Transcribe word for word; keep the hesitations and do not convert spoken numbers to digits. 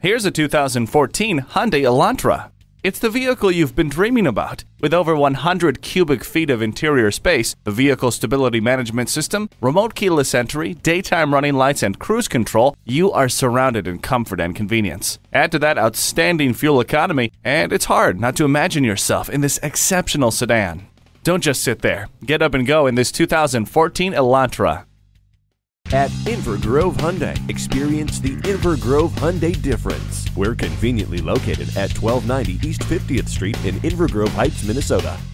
Here's a two thousand fourteen Hyundai Elantra. It's the vehicle you've been dreaming about. With over one hundred cubic feet of interior space, the vehicle stability management system, remote keyless entry, daytime running lights, and cruise control, you are surrounded in comfort and convenience. Add to that outstanding fuel economy, and it's hard not to imagine yourself in this exceptional sedan. Don't just sit there. Get up and go in this two thousand fourteen Elantra. At Inver Grove Hyundai, experience the Inver Grove Hyundai difference. We're conveniently located at twelve ninety East fiftieth Street in Inver Grove Heights, Minnesota.